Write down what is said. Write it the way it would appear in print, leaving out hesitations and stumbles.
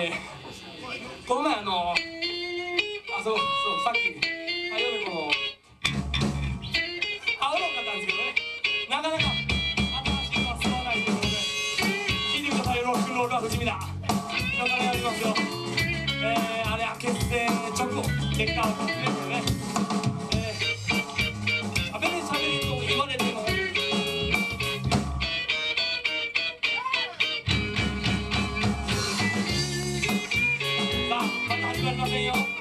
この前そうさっき火曜日この青の方なんですけどね、なかなか新しいのは吸わないということで聞いてください。ロックンロールは不死身だ。今からやりますよ。あれは結成直後結果を発明してね、しゃべりと言われてもさあまた始まりませんよ。